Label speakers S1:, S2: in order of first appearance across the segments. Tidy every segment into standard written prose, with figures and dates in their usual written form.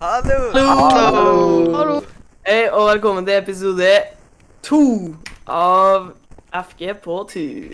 S1: Hallo!
S2: Hallo!
S3: Hei, og velkommen til episode 2 av FG på tur.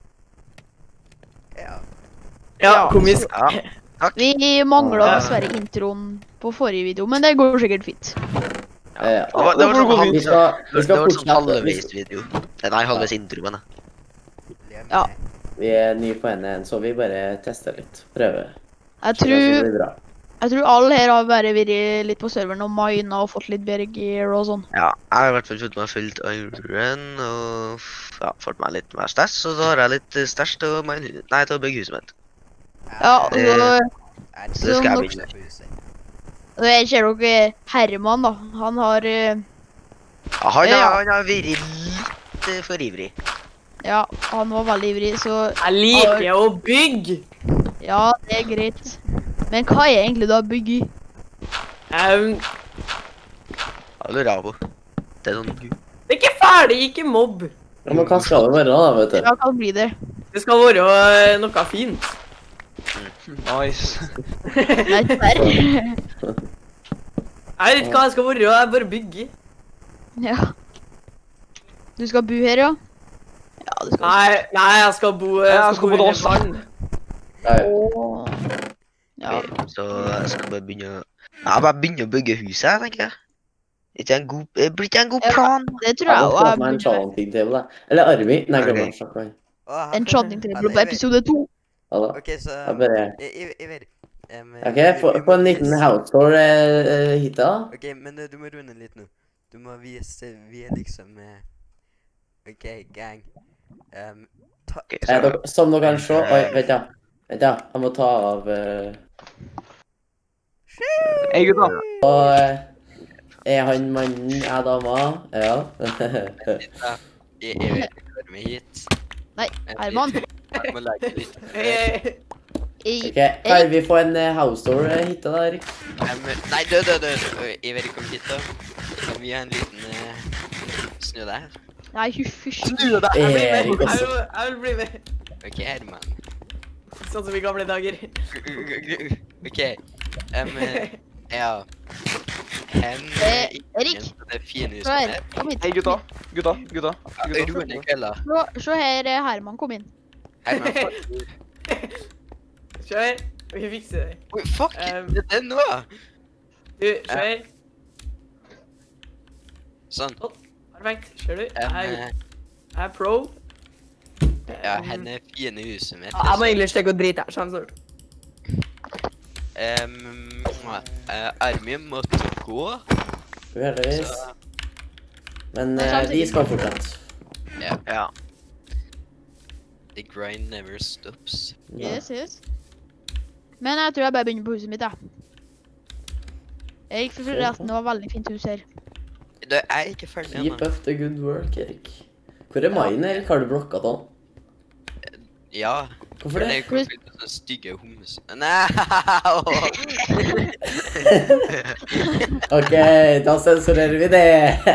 S1: Ja.
S3: Ja,
S2: Ja,
S3: komisk.
S2: Vi mangler dessverre introen på forrige video, men det går sikkert fint.
S4: Ja.
S5: Det var sånn
S4: Vi skal
S5: det var sånn
S4: fortsette.
S5: halvveis video. Nei, halvveis intro, men
S2: Ja.
S4: Vi er nye på NN, så vi bare tester litt. Prøver.
S2: Jeg
S4: Så det
S2: tror,
S4: blir bra.
S2: alle her har bare vært litt på serveren og mina og fått litt bedre gear og sånn.
S5: ja, jeg har i hvert fall fått meg fullt iron og ja, fått meg litt mer stæsj, og så har jeg litt stæsj til å til å bygge huset mitt.
S2: Ja, og
S5: Så det skal jeg begynne.
S2: og jeg ser dere Herman da, han har,
S5: Ja, han har vært litt for ivrig.
S2: ja, han var veldig ivrig, så
S3: Jeg liker å bygge.
S2: ja, det er greit. Men hva er egentlig da bygge?
S5: Jeg lurer jeg på. Det er sånn
S3: det er ikke ferdig, ikke mobb.
S4: Ja, men hva skal det være da, vet du?
S2: Ja, hva blir det?
S3: Det skal være noe fint.
S1: Nice.
S2: Nei, dessverre.
S3: Jeg vet ikke hva jeg skal være, jeg bare bygger.
S2: Ja. Du skal bo her, ja? Ja, du skal.
S3: Nei, jeg skal bo,
S1: Jeg skal bo
S3: i
S1: hos
S3: vann.
S2: Åh. Ja.
S5: Så jeg skal bare begynne å bygge huset, jeg tenker jeg. Blir ikke en god
S2: Ja.
S5: plan?
S2: Det tror
S4: Jeg
S2: jeg
S4: må
S2: også
S4: få
S2: er
S4: meg en
S2: burde være.
S4: chanting table, da. Eller Arvi. Nei, glem
S5: Ok.
S4: det. Snakk med.
S2: Enchanting table på episode 2.
S4: Ja da.
S1: Ok, så...
S4: Jeg bare...
S1: Iver.
S4: Ok, få en liten house tour hit da.
S1: Ok, men du må runde litt nå. Du må vise vi er liksom... Ok, gang.
S5: Ok, så
S4: Som dere kan se... Oi, vent da. Vent da, jeg må ta av...
S1: Hei, gutta!
S4: Og er han mannen, er dama? Ja.
S1: Iver, hør meg hit.
S2: Nei, Herman.
S1: Jeg må legge litt.
S3: Hey,
S4: Ok, kan vi få en house tour hit da, Erik?
S1: Nei, død. Iver, kom hit da. Kan vi ha en liten... Snu deg her.
S2: Nei, hysj.
S4: Erik også.
S3: jeg vil bli med.
S1: Ok, Herman.
S3: Sånn som i gamle dager.
S1: Ok, ja. Hen
S2: Erik,
S1: det fine
S2: se her.
S1: huset her.
S2: Kom hit.
S6: Hei gutta.
S1: Roen i kveld da.
S2: Se her, Herman kom inn.
S1: Herman, fuck.
S3: Kjør, vi fikser det.
S1: Oi, fuck, det er nå.
S3: Du, kjør.
S1: Sånn.
S3: Perfekt, kjør du. Jeg
S1: Um,
S3: er pro.
S1: ja, hen er fine huset mitt.
S3: Ja, jeg må egentlig stikke og drite her, sånn snart.
S1: Armin måtte gå.
S4: Uheldigvis.
S1: Så,
S4: Men
S2: Det er samtidig.
S4: vi skal fortsette.
S5: ja.
S1: the grind never stops.
S4: Ja.
S2: Yes. Men jeg tror jeg bare begynner på huset mitt, da. Jeg føler forresten det var veldig fint hus her.
S1: Det er ikke ferdig
S4: Keep
S1: ennå.
S4: up the good work, Erik. Hvor er maien, Erik? Har du blokka den?
S1: Ja.
S4: Hvorfor
S1: Det
S4: det?
S1: er kanskje litt sånn stygge hummus. Nei!
S4: Ok, da sensurerer vi det.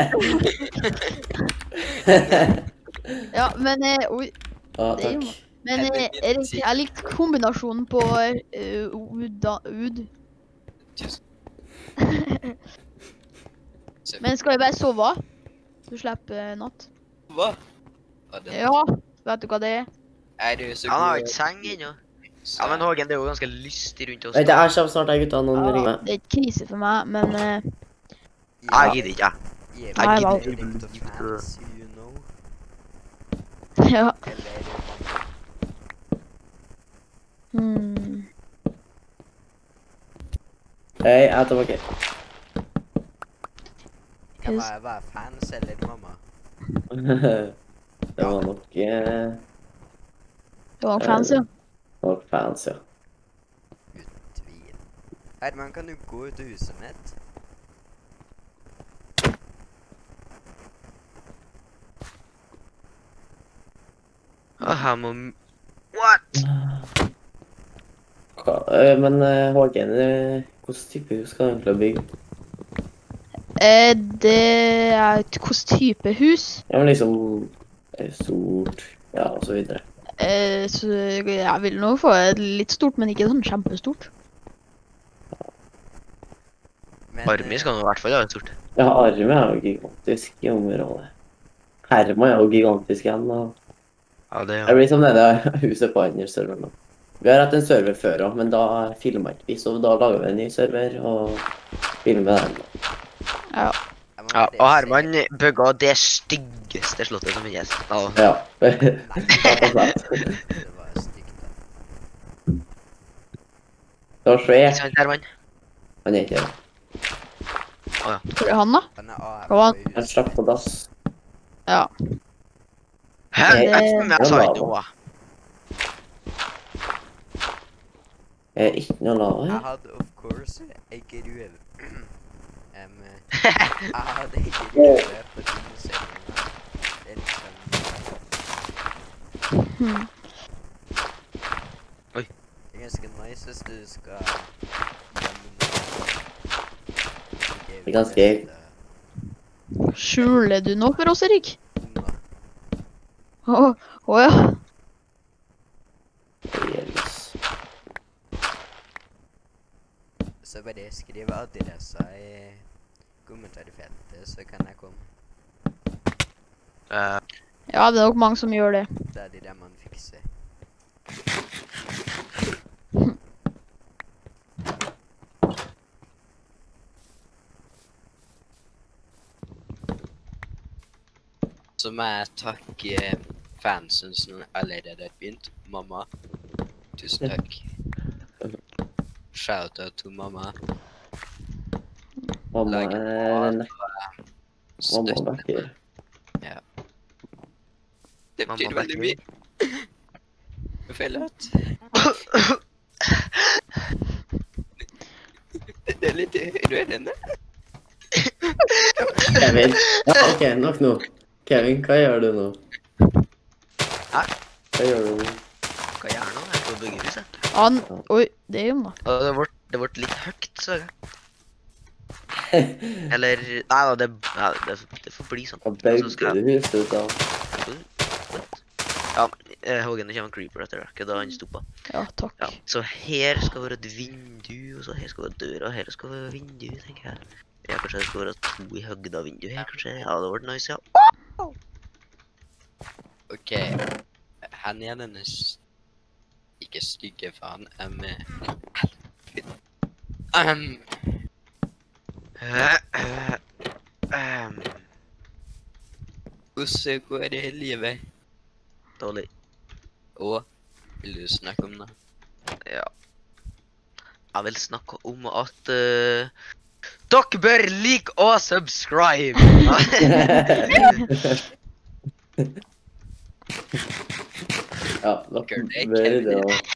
S2: Ja, men oi.
S4: Ja,
S2: Det er jo-
S4: takk.
S2: Men Erik, jeg likte kombinasjonen på ud.
S1: Tusen.
S2: Men skal vi bare sove? Du slipper natt.
S1: Hva? Hva er det?
S2: Ja, vet du hva det er?
S1: Er du så
S5: Han har
S1: god?
S5: ikke seng ennå. Ja, men Hågen, det er jo ganske lystig rundt oss.
S4: Vent, jeg kommer snart, jeg, gutta. Noen ringer meg.
S2: Det er ikke krise for meg, men
S5: Jeg gidder ikke, jeg.
S1: Jeg
S2: Nei,
S1: gidder
S2: vel.
S1: ikke litt av fans, you know.
S2: ja.
S1: Eller...
S2: Hmm.
S4: Hei, jeg er tilbake.
S1: Kan være fans eller mamma.
S4: Det var nok
S2: Det var fans, ja.
S4: fans, ja.
S1: Uten tvil. Herman, kan du gå ut av huset mitt?
S5: Her må... What?
S4: Men Hågen, hvilken type hus skal du egentlig bygge?
S2: Det er et hvilken type hus?
S4: Ja, men liksom stort, ja, og så videre.
S2: Så jeg vil nå få et litt stort, men ikke sånn kjempestort.
S5: Army skal han i hvert fall ha et stort.
S4: Ja, Arme er jo gigantisk i området. Herman er jo gigantisk igjen, og
S5: Ja, det
S4: det blir som denne huset på andre serveren nå. Vi har hatt en server før også, men da filmet ikke vi, så da lager vi en ny server og filmer den.
S2: Ja.
S5: Ja, og Herman bygga det styggeste slottet som finnes. Ja.
S4: Ja.
S1: Nei,
S4: Rett og slett.
S1: det var stygt da.
S4: Det var
S5: Ikke
S4: svært.
S5: sant, Herman?
S4: Han er ikke det.
S2: Hvor er han da?
S1: Han er AFK
S2: Hva var-
S1: i
S4: Han
S1: huset.
S4: slapp på dass.
S2: Ja.
S5: Hæ? Jeg sa ikke noe.
S4: Ikke noe lava
S1: Jeg
S4: her.
S1: hadde of course en gruve. Jeg hadde en gruve på dinosaurene. Det er liksom...
S2: Hmm.
S5: Oi.
S1: Det er ganske nice hvis du skal...
S4: Det er ganske-
S2: Skjuler du noe for oss, Erik? Å ja.
S4: Yes.
S1: Så bare skriv adressa i kommentarfeltet, så kan jeg komme.
S2: Ja, det er nok mange som gjør det.
S1: Det er det man fikser. Så må jeg takke fansen som allerede har begynt. Mamma, tusen takk. Shout-out til mamma.
S4: Mamma
S1: Lager
S4: er
S1: mat
S4: Mamma
S1: Støtte.
S4: backer.
S1: Det
S5: Mamma
S1: betyr veldig
S5: backer.
S1: mye. Jeg føler at det er litt rørende.
S4: Kevin. Ja, ok, nok nå. Kevin, hva gjør du nå?
S5: Hæ?
S4: Hva gjør du nå?
S5: Hva gjør nå? Jeg skal bygge huset.
S2: Han... Oi, det er jo da.
S5: Og det ble litt høyt, så jeg. Eller, nei da, det får bli sånn.
S4: Hva
S5: Og så
S4: bygde
S5: skal
S4: du huset ut av?
S5: Ja, Hågen, det kommer en creeper etter det, da han stoppa.
S2: Ja, takk.
S5: Ja, så her skal være et vindu, og så her skal være døra, og her skal være vindu, tenker jeg. Ja, kanskje det skal være 2 i høgda vindu her, kanskje. Ja, det var nice, ja.
S1: Ok, han er denne ikke stygge faen, hvordan går det i livet?
S5: Dårlig.
S1: Og, vil du snakke om det?
S5: Ja. Jeg vil snakke om at dere bør like og subscribe.
S4: Ja, da
S1: Gjør det,
S4: bør
S1: Kevin.
S4: det også.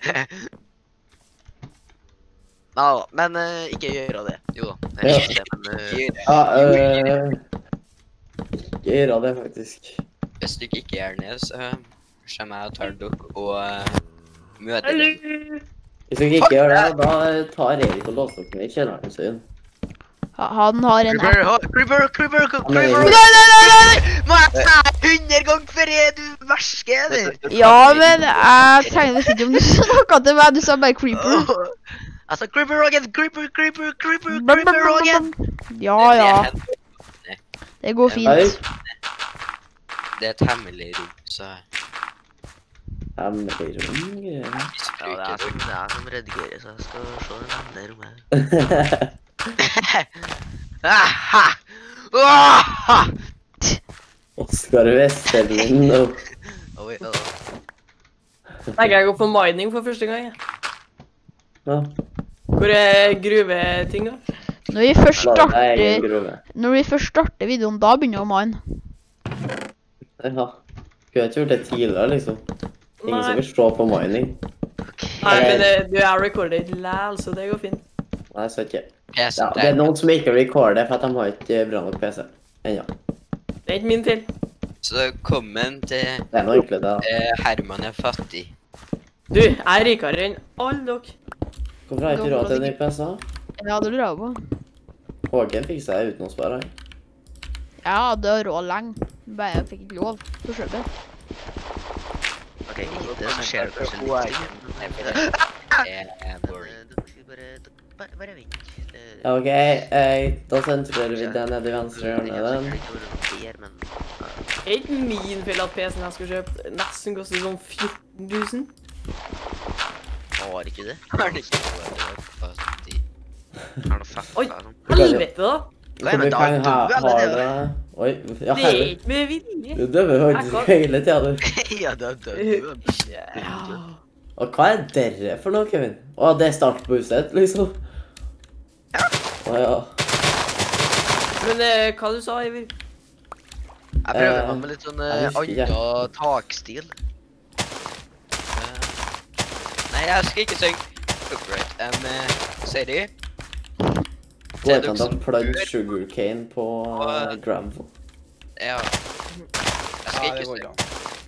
S5: Nei da, men ikke gjøre det. Jo da,
S4: Ja.
S5: jeg gjør det, men
S4: Ja, ikke gjøre det, faktisk.
S1: Hvis du ikke gjør det, så kommer jeg og tar dere og møter dere.
S4: Hvis dere ikke gjør det, da tar Erik og låser dere ned i kjelleren sin.
S2: Han har en app.
S5: Creeper!
S4: Nei,
S5: Må jeg ta 100 ganger før du versker, eller?
S2: Ja, men jeg trenger visst ikke om du snakket til meg. Du sa bare creeper.
S5: Altså, creeper, Rogan!
S2: Ja, ja. Det går
S4: Hei.
S2: fint.
S1: Det er et hemmelig rom, så
S4: Hemmelig rom, ja.
S5: Ja, det er som redigerer, så jeg skal se det rommet her. Aha! Aha!
S4: Oskar Vesterlund og...
S5: Oi, ja.
S3: Jeg kan gå på mining for første gang, jeg.
S4: Ja,
S3: Hvor er gruveting, da?
S2: Når vi først
S4: la det egen
S2: starter,
S4: grove.
S2: når vi først starter videoen, da begynner vi å mine.
S4: Ja. Skulle jeg ikke gjort det tidligere, liksom? Ingen som vil se på mining.
S3: Nei, men du er recordet læl, så det går fint.
S4: Nei, så ikke.
S1: PC
S4: Ja, det er noen som ikke recorder, for at de har ikke bra nok PC. Ennå.
S3: Det er ikke min til.
S1: Så kommen til
S4: Det er noe egentlig det, da.
S1: Herman er fattig.
S3: Du, jeg er rikere enn alle dere.
S4: Hvorfor har jeg ikke råd til en ny PC?
S2: Ja, det lurer jeg på.
S4: Hågen fikk seg uten å spare.
S2: Jeg hadde råd lenge. Bare jeg fikk ikke lov. Forsøket.
S5: Ok, ikke det, så skjer det kanskje litt.
S1: Det er boring.
S5: Dere skal bare Bare vent.
S4: OK, da sensurerer vi den nede i venstre hjørne, den.
S3: Det er ikke min feil at PC-en jeg skal kjøpe nesten koster sånn 14 000.
S5: Har ikke det?
S1: Har den ikke noe fattig?
S5: Har noe fett?
S3: Oi.
S5: Sånn.
S3: Helvete da!
S4: Hvor mye penger har det? Oi, ja,
S3: Det er
S4: helvete.
S3: ikke med vilje.
S4: Du døver faktisk hele tida, du.
S5: Ja, det er
S3: Ja.
S4: Og hva er dere for noe, Kevin? Å, det er startboostet, liksom. Å ja.
S3: Men hva du sa, Iver?
S5: Jeg prøver meg med litt sånn
S4: jeg husker ikke.
S5: annen takstil.
S1: Nei, jeg skal ikke synge. Copyright. Sier de?
S4: Går det an å plugge sugarcane på gravel?
S1: Ja. Jeg skal
S6: Ja,
S1: ikke
S6: det går
S1: synge.
S6: an.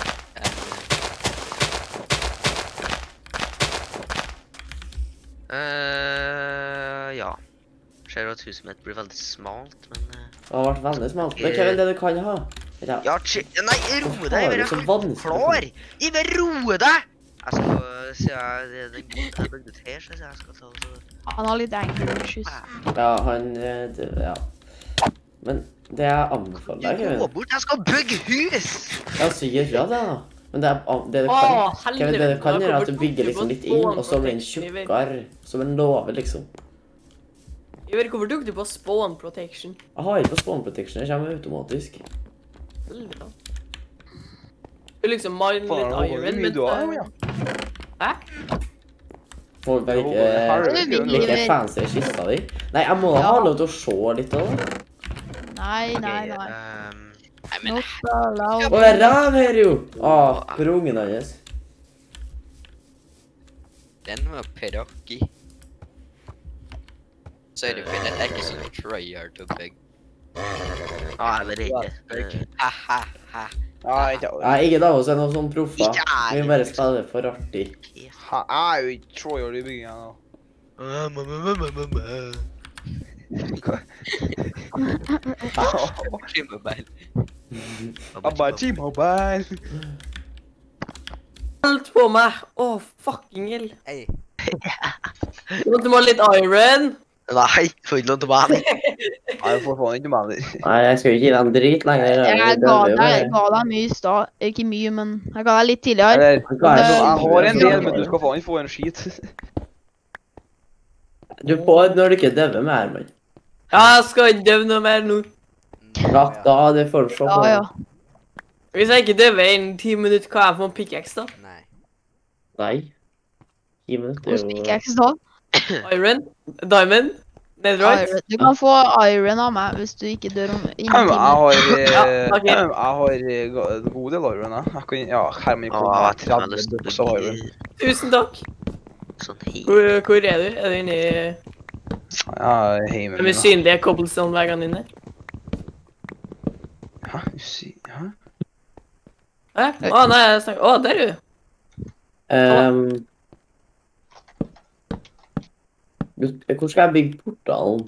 S5: Ja. Ser ut huset mitt blir veldig smalt, men...
S4: Det har vært veldig smalt. Men Kevin, det du kan ha. Ja.
S5: Ja, nei, roe deg,
S4: Har du
S5: Iver,
S4: så
S5: jeg er
S4: vanskelig?
S5: klar! Iver, roe deg! Jeg skal se, den gode jeg bygde til, så jeg skal ta og så...
S2: Han har litt anger issues.
S4: Ja, ja. Men det jeg anbefaler deg,
S5: Du
S4: Kevin.
S5: går bort, jeg skal bygge hus!
S4: Ja, så gjør jeg det, da. Men det du
S3: Åh,
S4: kan,
S3: helvete.
S4: Kevin, det du kan
S3: Da
S4: gjøre, er at
S3: kommer
S4: du bygger liksom litt inn, og så blir den tjukkere. Som en låve, liksom.
S3: Iver, hvorfor tok du på spawn protection?
S4: Jeg har ikke på spawn protection, det kommer automatisk.
S3: Helvete. Du liksom mine
S6: Faen,
S3: litt
S6: det var
S3: iron,
S6: mye
S3: men...
S6: du har, ja.
S3: Hæ?
S4: Folk
S6: Det var
S4: ikke,
S6: Harry.
S4: ikke fancy kista di. Nei, jeg må da ha lov til å se litt av det.
S2: Nei, nei, nei.
S1: Nei, men
S2: Not allowed.
S4: Å, jeg ræv her, jo! For ungen hans.
S1: den var pedaki. Sier de, for det er ikke sånn tryhard to beg.
S5: Ja, jeg er redd.
S1: Ha, ha, ha.
S6: Nei, ikke
S4: Nei, ingen av oss er noen sånn proffer.
S5: Ikke jeg.
S4: Vi bare spiller for artig.
S6: Jeg er jo ikke trådgjør i bygginga nå.
S1: T-Mobile.
S6: Jeg bare T-Mobile.
S3: Alt på meg! Åh, fucking hell.
S1: Hei.
S3: Du måtte ha litt iron.
S5: Nei, får ikke lov til å være med.
S6: Nei, jeg får faen ikke med det.
S4: Nei, jeg skal jo ikke gi deg en drit lenger.
S2: Jeg ga deg mye i stad. Ikke mye, men jeg ga deg litt tidligere.
S6: Eller,
S4: Hva er det?
S6: jeg har en del, men du skal faen ikke få en skit.
S4: Du får når du ikke døver med her, mann.
S3: Ja, jeg skal ikke døve noe mer nå.
S4: Ja, da det får du se på.
S2: Ja, ja.
S3: Hvis jeg ikke døver innen 10 minutter, hva er jeg for en pickaxe da?
S1: Nei.
S4: Nei. 10 minutter
S2: Hvordan fikk jeg ikke stå?
S3: Iron? Diamond? Netherite?
S2: Iron. Du kan få iron av meg hvis du ikke dør om
S6: Jeg
S2: innen
S6: har
S2: timen.
S6: en god del iron, ja. Jeg kan, ja, Herman
S5: Åh,
S6: kom
S5: jeg
S6: med
S5: tror jeg har
S6: 30
S5: lyst til å
S6: bokser iron.
S5: bygge
S3: Tusen takk.
S5: sånn hei.
S3: Hvor er du? Er du inne i
S6: Ja, heimen
S3: de
S6: min, da.
S3: synlige cobblestone-veggene dine?
S6: Hæ? Hæ?
S3: Hæ? Nei, jeg snakker... der er du.
S4: Hvor skal jeg bygge portalen?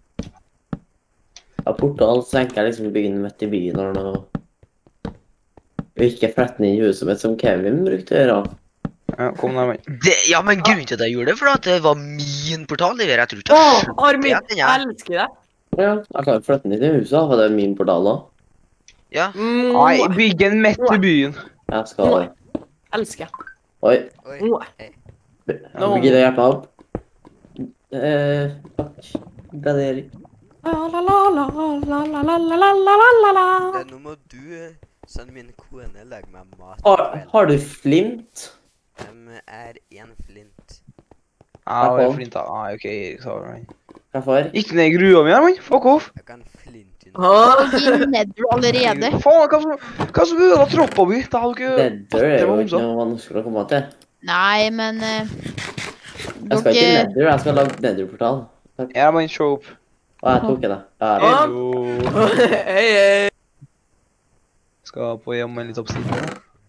S4: Ja, portalen så tenker jeg liksom bygge den midt i byen eller noe. Og ikke flette den inn i huset mitt som Kevin brukte å gjøre.
S6: Ja, kom der, mann.
S5: Ja, men grunnen til at jeg gjorde det, for at det var min portal, Iver. Jeg tror ikke
S3: Åh,
S5: jeg skjønte
S3: Armin,
S5: at den
S3: jeg
S5: er.
S3: elsker deg.
S4: Ja, jeg kan jo flytte den inn i huset, da, for det er min portal da.
S5: Ja.
S6: Nei, bygg den midt i byen.
S4: Jeg skal ha det.
S3: Elsker jeg.
S4: Oi,
S1: Oi.
S4: jeg bygger det hjertet opp. Takk. Gradering.
S3: La la la la la la la la la la la la.
S1: Nå må du sende min kone lage meg mat.
S4: Har du flint?
S1: Er en flint.
S6: Ja, det er flint da. Nei, ok, Erik sa det.
S4: Hva for?
S6: Ikke ned i grua mi her, mann. Fuck off.
S1: Jeg kan flint inn.
S3: Åh,
S2: I Nether allerede.
S6: Faen, hva som ødela troppa mi? Det hadde ikke...
S4: Nether er jo ikke noe vanskelig å komme til.
S2: Nei, men
S4: Jeg skal ikke
S2: dere
S4: Nether, jeg skal lage Nether-portal.
S6: Ja, men show opp.
S4: Og jeg tok det. Ja,
S3: Åh.
S6: Hello.
S3: hei, hei.
S6: Skal på hjem med litt oppsiden.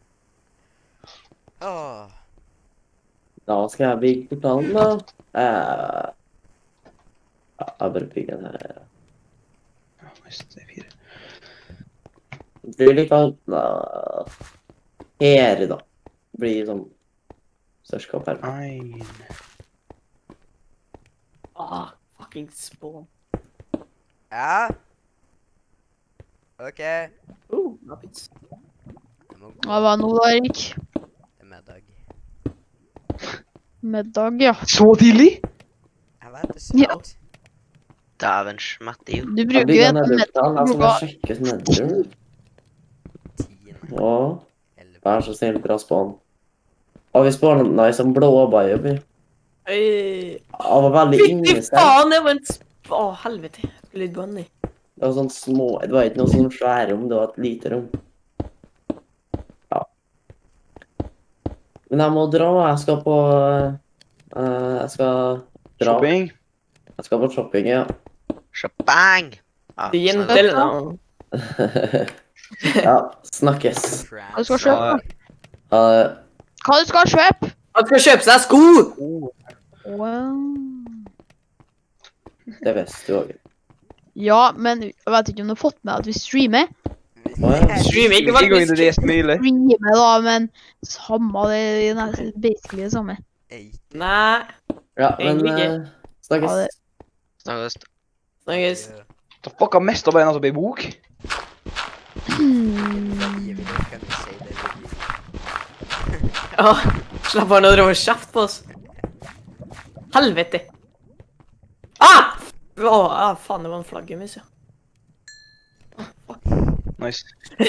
S1: Åh.
S4: da skal jeg bygge portalen da. Jeg bare bygger den her.
S6: Ja, nice, det er 4.
S4: Det blir litt av her da. Det blir sånn størskap her.
S6: Nei.
S3: fucking spawn.
S1: Ja. OK.
S3: Nappits.
S1: Jeg må gå
S2: Hva nå da, Erik?
S1: til middag.
S2: Middag, ja.
S6: Så tidlig?
S1: Jeg vet det
S2: Ja.
S1: sant.
S5: Dæven smette jo.
S2: Du
S4: Jeg
S2: bruker jo
S4: bygger
S2: et
S4: nederportal, altså må
S2: klokka.
S4: jeg sjekke ut neder.
S1: 10,
S4: Å,
S1: 11.
S4: vær så snill, bra spawn. Og vi spawnet nice som blå biome.
S3: Øy.
S4: Han var veldig
S3: Fy
S4: innestengt.
S3: faen, det var en Å, helvete. Jeg skulle litt banne.
S4: Det var sånn små, det var ikke noe sånn svære rom, det var et lite rom. Ja. Men jeg må dra, jeg skal på, jeg skal dra.
S6: Shopping?
S4: Jeg skal på shopping, ja.
S5: Shabang! Ja,
S3: Det er
S5: sånn
S3: jente
S5: er det.
S3: eller noe.
S4: Ja, snakkes.
S2: Hva du skal kjøpe?
S4: Ha det.
S2: Hva du skal kjøpe?
S3: Han skal kjøpe seg sko!
S2: Wow.
S4: Det visste du også.
S2: Ja, men jeg vet ikke om du har fått med at vi streamer.
S3: Streamer ikke
S6: Ikke gang
S3: faktisk.
S6: det er smiler.
S2: Streamer da, men samme, det er nesten basically det samme.
S3: Nei.
S4: Ja, men
S3: Egentlig ikke.
S4: snakkes.
S2: Ha det.
S5: Snakkes.
S3: Snakkes.
S6: Da fucka mest av en altså i bok.
S3: Ja, slapp han å dra og kjeft på oss. Helvete. Ah! Faen, det var en flaggermus, ja.
S6: Nice.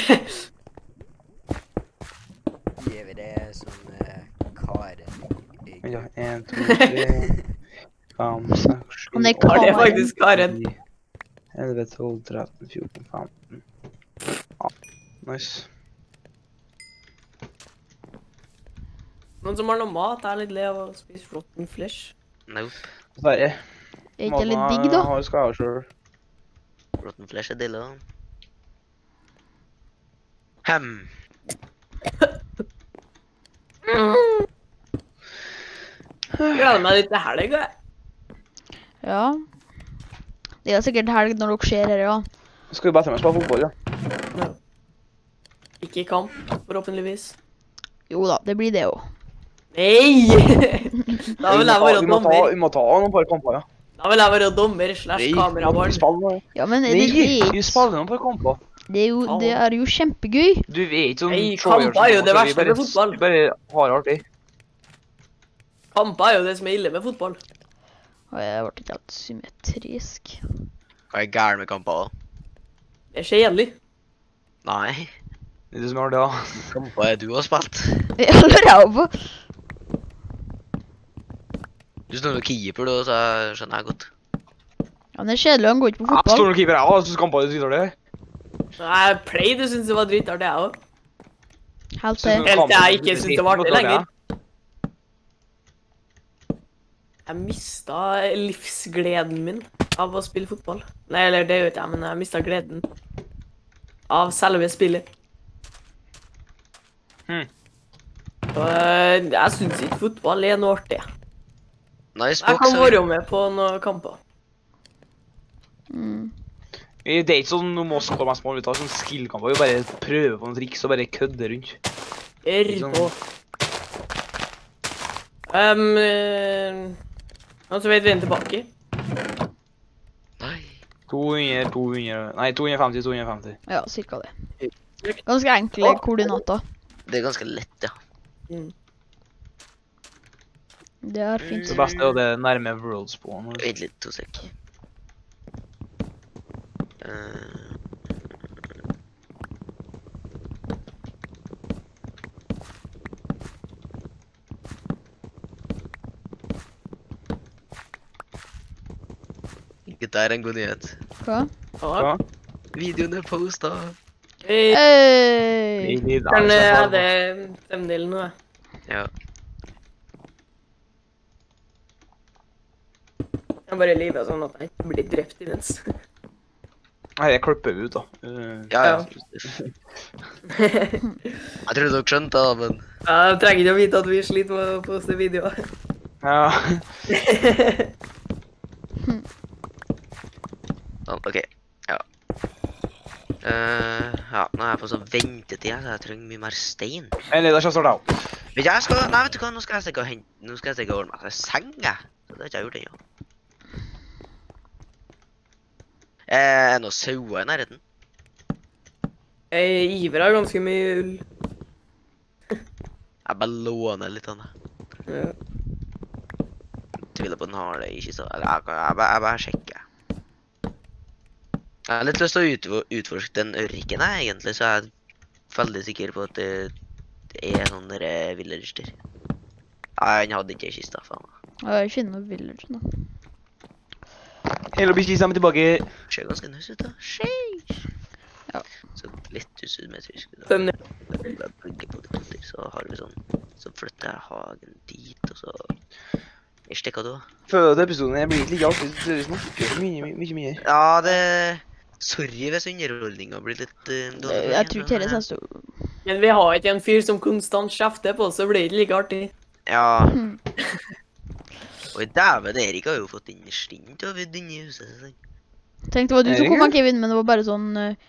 S1: Gir vi det som Karen?
S6: Ja, 1, 2, 3, 5, 6, 7,
S2: Han er
S6: 8,
S3: Har det
S2: Karen.
S3: faktisk Karen?
S6: 9, 11, 12, 13, 14, 15. Ja, nice.
S3: Noen som har noe mat, er litt lei av å spise rotten flesh.
S5: Nope.
S6: Sverige.
S2: Er ikke det litt digg, da?
S6: Har skader selv.
S5: Rotten flesh er dilla. Hem.
S3: Gleder meg litt til helg, jeg.
S2: Ja. Det er sikkert helg når dere ser her, ja.
S6: Skal vi bare til meg spille fotball, ja?
S3: Ikke i kamp, forhåpentligvis.
S2: Jo da, det blir det jo.
S3: Nei! Da vil jeg være
S6: Vi må
S3: dommer.
S6: ta noen par kamper, ja.
S3: Da vil jeg være dommer slash
S6: Vi
S3: kamerabarn.
S6: spiller nå.
S2: Ja, men
S6: Nei,
S2: det
S6: vi spiller noen par kamper.
S2: det er jo kjempegøy.
S6: Du vet sånn...
S3: Nei, kamper er jo det verste med fotball.
S6: Vi bare har det artig.
S3: Kamper er jo det som er ille med fotball.
S2: Og jeg ble ikke helt symmetrisk.
S5: Hva er gærent med kamper?
S3: Det er kjedelig.
S5: Nei.
S6: Det er det som er det, da.
S5: Kamper er du har spilt.
S2: Jeg holder ræva.
S5: Du står med keeper, da, så skjønner jeg godt.
S2: Han er kjedelig, han går ikke på
S6: Ja,
S2: fotball.
S6: står noen keeper, ja, så kamper du tyder det.
S3: Jeg pleide å synes det var dritartig, jeg også.
S2: Helt
S6: Så
S2: til.
S6: nå-
S3: Helt til jeg ikke synes det var artig
S6: Kampen-
S3: lenger. Jeg mistet livsgleden min av å spille fotball. Nei, eller det vet jeg, men jeg mistet gleden av selve spillet. Og jeg synes ikke fotball er noe artig.
S5: Nice
S3: Jeg
S5: box.
S3: kan være med på noen kamper.
S2: Mm.
S6: Det er ikke sånn noe Moss kommer mest på, vi tar sånn skill-kamper, vi bare prøver på noen triks og bare kødder rundt.
S3: På. Og så vet vi en tilbake.
S5: Nei.
S6: 200, nei 250.
S2: Ja, cirka det. Ganske enkle koordinater.
S5: Det er ganske lett, ja.
S2: Det er fint.
S6: Det beste er jo det nærme World Spawn.
S5: Vent litt, 2 sek. Dette er en god nyhet.
S2: Hva?
S3: Ja.
S5: Videoen er posta.
S3: Hey.
S2: Hey.
S3: Kan jeg det thumbnailen nå?
S5: Ja.
S3: Jeg bare lever sånn at jeg ikke blir drept imens.
S6: Nei, jeg klipper ut da.
S5: Ja, ja. Jeg tror dere skjønte det, men...
S3: Jeg trenger ikke å vite at vi sliter med å poste videoer.
S6: Ja.
S5: Sånn, ok. Ja. Ja, nå er jeg på sånn ventetid, så jeg trenger mye mer stein.
S6: Men det er ikke så da.
S5: Men jeg skal... Nei, vet du hva? Nå skal jeg stikke og hente... Nå skal jeg stikke og ordne meg til seng, jeg. Så det har ikke jeg gjort ennå. Noe sauer i nærheten.
S3: Iver har ganske mye ull.
S5: Jeg bare låner litt av det.
S3: Ja.
S5: Tviler på den har det i kista. Eller jeg bare sjekker. Jeg har litt lyst til å utforske den ørken her, egentlig, så jeg er veldig sikker på at det er sånn der village der. Nei, han hadde ikke i kista, faen.
S2: Jeg kjenner noe village nå.
S6: Hele bikkja sammen tilbake.
S5: Ser ganske nice ut da. Sheesh.
S2: Ja.
S5: Så litt usymmetrisk.
S3: Stemmer.
S5: Da bygger på litt otter, så har vi sånn. Så flytter jeg hagen dit, og så... Jeg stikker da.
S6: Føler at episoden her blir litt like alltid, så vi snakker mye mer.
S5: Ja, det... Sorry hvis underholdningen blir litt dårlig.
S2: Jeg tror ikke det er så...
S3: Men vi har ikke en fyr som konstant kjefter på oss, så blir det ikke like artig.
S5: Ja.
S2: Hmm.
S5: Oi, dæven, Erik har jo fått inn stint over denne huset. Sånn.
S2: Tenk, det var du som kom av Kevin, men det var bare sånn...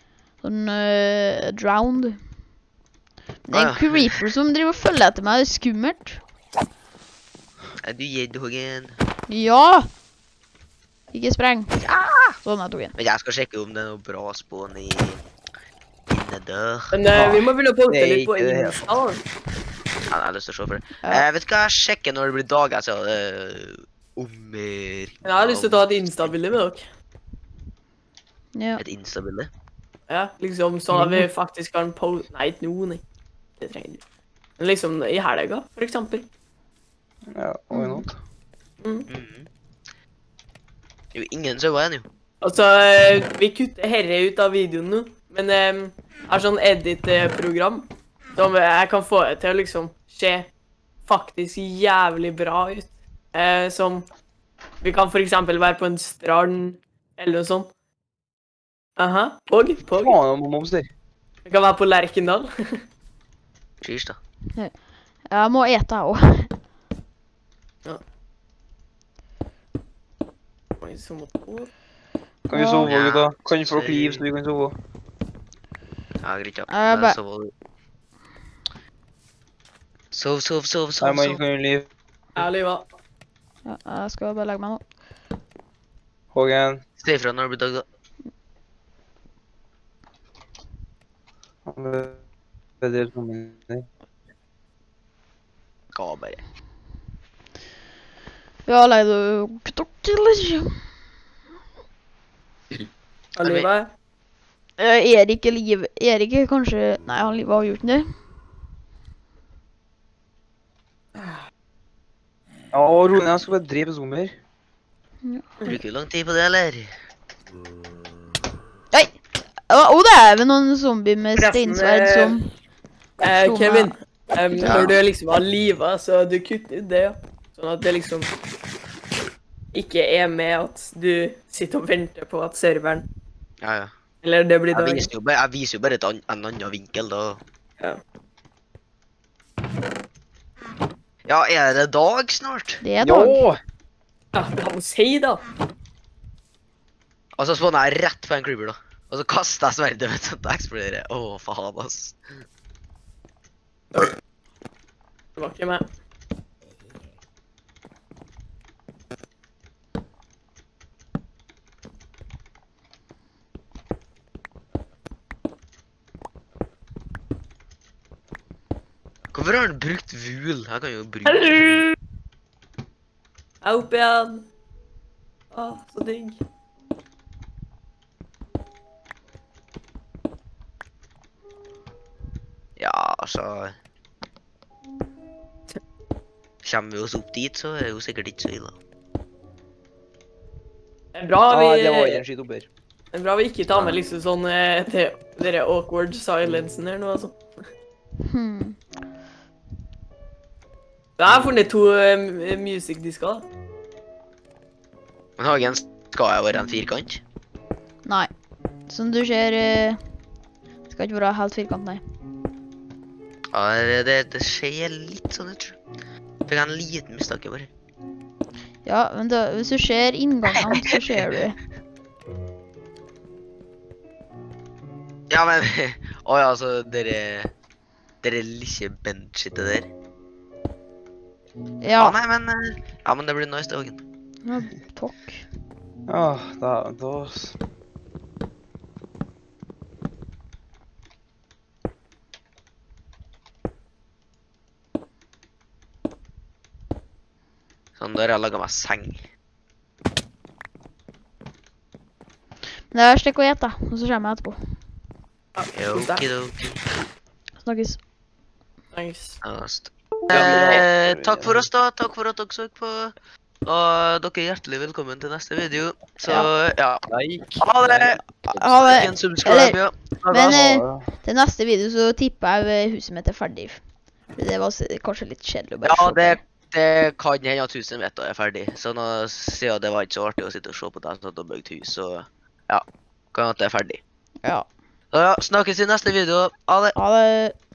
S2: drowned. Det er en creeper som driver og følger etter meg, det er skummelt.
S5: Er du redd, Hågen?
S2: Ja! Ikke spreng. Sånn, jeg tok en.
S5: Men jeg skal sjekke om det er noe bra spawn inne der.
S3: Men vi må begynne å poste
S6: det er
S3: litt på
S6: ikke det
S3: Insta.
S5: Ja, jeg har lyst til å se for det.
S2: Ja.
S5: Vet du hva, jeg sjekker når det blir dag, jeg ser det
S3: Men jeg har lyst til å ta et Insta-bilde med dere.
S2: Ja.
S5: Et Insta-bilde.
S3: Ja, liksom sånn at vi faktisk kan Nei, ikke nå, nei. Det trenger vi. Men liksom i helga, for eksempel.
S6: Ja, why not?
S5: Mhm. Det er jo ingen sauer igjen, jo.
S3: Altså, vi kutter herre ut av videoen nå, men jeg har sånn edit-program som jeg kan få det til å liksom se faktisk jævlig bra ut. Som vi kan for eksempel være på en strand eller noe sånt. Aha, pog.
S6: Faen, moms der.
S3: Vi kan være på Lerkendal.
S5: Cheers, da.
S2: Jeg må ete jeg også.
S3: Oi, så må på.
S6: Kan vi sove,
S5: Ja.
S6: gutta? Kan folk liv, så vi kan sove?
S5: Ja, greit, ja.
S2: Jeg bare-
S5: Sov.
S6: Nei, man kan jo liv.
S3: Ærlig, hva?
S2: Ja, jeg skal bare legge meg nå.
S6: Hågen.
S5: Si ifra når det blir dag, da.
S6: Det er det som er.
S5: Ga bare.
S2: Ja, legg du kutt eller?
S3: Ærlig, hva?
S2: Erik eller Liv. Erik er kanskje... Nei, han Liv har gjort det.
S6: Ja, Rune, jeg skal bare drepe zombier.
S5: Bruker du lang tid på det, eller?
S2: Nei! Det er vel noen zombier med
S3: Forresten,
S2: steinsverd som... slo meg.
S3: Kevin, når du liksom har livet, så du kutter ut det, ja. Sånn at det liksom ikke er med at du sitter og venter på at serveren,
S5: Ja.
S3: eller det blir
S5: Jeg
S3: dagen.
S5: viser jo bare en annen vinkel, da.
S3: Ja.
S5: Ja, er det dag snart?
S2: Det er dag.
S6: Jo!
S3: Ja, hva må si da?
S5: Og så spåner jeg rett på en creeper, da. Og så kaster jeg sverdet, vet du, og eksploderer. Åh, faen, ass.
S3: Det var ikke meg.
S5: Hvorfor har han brukt vul? Jeg kan jo bruke...
S3: Hallo! Jeg er oppe igjen. Så digg.
S5: Ja, altså... Kommer vi oss opp dit, så er det jo sikkert ikke så ille.
S3: Det er bra
S6: Ja, det var
S3: vi,
S6: en skitt opp her.
S3: det er bra vi ikke tar med liksom sånn dere awkward silencen her nå, altså.
S2: Hmm.
S3: Jeg har funnet 2 music-disker da.
S5: Men Hagen, skal jeg være en firkant?
S2: Nei. Som du ser... skal ikke være helt firkant, nei.
S5: Ja, det ser litt sånn ut, tror jeg. Fikk jeg en liten mistanke bare.
S2: Ja, men da, hvis du ser inngangene, så ser du.
S5: Ja, men... Åja, altså, dere lille benchete der.
S2: Ja.
S5: Nei, men... Ja, men det blir nice, det, Hagen.
S2: Ja, takk.
S6: Ja, da,
S5: har jeg laget meg seng.
S2: Det er stikk og gjett da, og så kommer jeg etterpå.
S5: Okidoki.
S2: Snakkes.
S3: Nice.
S5: Takk for oss da, takk for at dere så på. Og dere er hjertelig velkommen til neste video. Så ja,
S1: Like.
S5: ha det!
S2: Ha det.
S5: Ikke en subscribe, ja.
S2: Men til neste video så tipper jeg huset mitt er ferdig. Det var kanskje litt kjedelig å bare
S5: Ja,
S2: se på.
S5: det kan hende at huset mitt er ferdig. Så nå sier jeg det var ikke så artig å sitte og se på deg som hadde bygd hus, så ja, kan at det er ferdig.
S2: Ja.
S5: Så ja, snakkes i neste video. Ha det!
S2: Ha det.